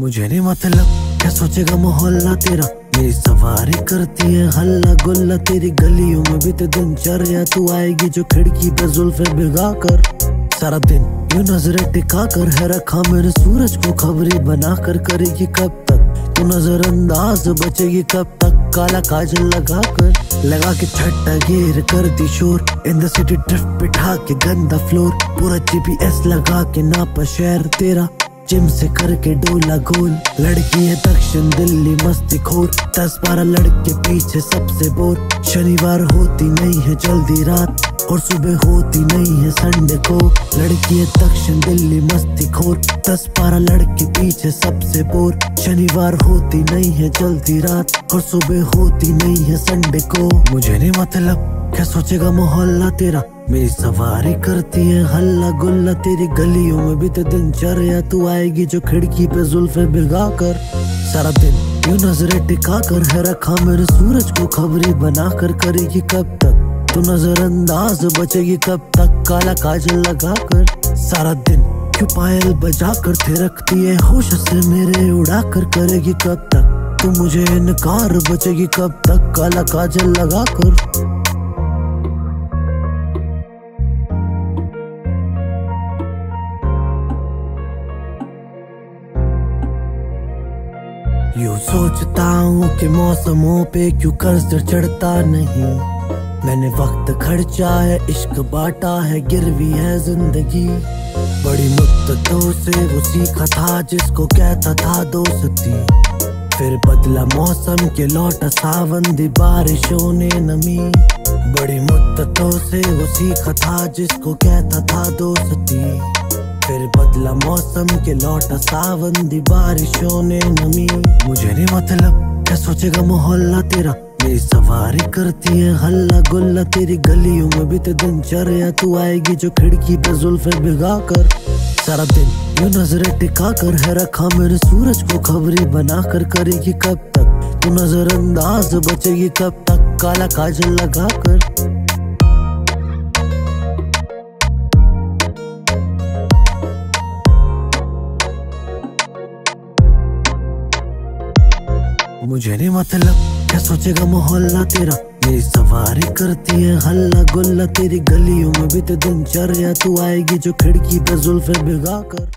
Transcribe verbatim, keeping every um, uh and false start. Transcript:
मुझे नहीं मतलब क्या सोचेगा मोहल्ला तेरा। मेरी सवारी करती है हल्ला गुल्ला, तेरी गलियों में भी तो दिनचर्या। तू आएगी जो खिड़की पे जुल्फे भिगा कर, सारा दिन यूं नजरें टिका कर है रखा मेरे सूरज को खबरी बना कर। करेगी कब तक तू नजरअंदाज, बचेगी कब तक काला काजल लगा कर। लगा के छट्टा गिर कर दी शोर, इन द सिटी ड्रिफ्ट बिठा के गंदा फ्लोर। पूरा जीपीएस लगा के नापा शहर तेरा, जिम से करके डोला गोल। लड़की है दक्षिण दिल्ली मस्ती खोर, दस बारह लड़के पीछे सबसे बोर। शनिवार होती नहीं है जल्दी रात, और सुबह होती नहीं है संडे को। लड़की है दक्षिण दिल्ली मस्ती खोर, दस बारह लड़के पीछे सबसे बोर। शनिवार होती नहीं है जल्दी रात, और सुबह होती नहीं है संडे को। मुझे नहीं मतलब क्या सोचेगा मोहल्ला तेरा। मेरी सवारी करती है हल्ला गुल्ला, तेरी गलियों में भी तो दिनचर्या। तू आएगी जो खिड़की पे जुल्फे भिगा कर, सारा दिन यूं नजरें टिका कर है रखा मेरे सूरज को खबरी बना कर। करेगी कब तक तू नजरअंदाज, बचेगी कब तक काला काजल लगा कर। सारा दिन क्यों पायल बजा कर थे रखती है होश से मेरे उड़ा कर। करेगी कब तक तू मुझे इनकार, बचेगी कब तक काला काजल लगा कर। यूं सोचता हूँ कि मौसमों पे क्यों कर्ज चढ़ता नहीं। मैंने वक्त खर्चा है, इश्क बांटा है, गिरवी है जिंदगी। बड़ी मुद्दतों से वो सीखा था जिसको कहता था दोस्ती। फिर बदला मौसम के लौटा सावन दी बारिशों ने नमी। बड़ी मुद्दतों से वो सीखा था जिसको कहता था दोस्ती। फिर बदला मौसम के लौटा सावन दी बारिशों ने नमी। मुझे नहीं मतलब क्या सोचेगा मोहल्ला तेरा। मेरी सवारी करती है हल्ला गुल्ला, तेरी गलियों में भी तो दिनचर्या। तू आएगी जो खिड़की पे जुल्फे भिगा कर, सारा दिन यूं नजरें टिका कर है रखा मेरे सूरज को खबरी बना कर। करेगी कब तक तू नजरअंदाज, बचेगी कब तक काला काजल लगा कर। मुझे नहीं मतलब क्या सोचेगा मोहल्ला तेरा। मेरी सवारी करती है हल्ला गुल्ला, तेरी गलियों में भी तो दिनचर्या। तू आएगी जो खिड़की पे जुल्फे भिगा कर।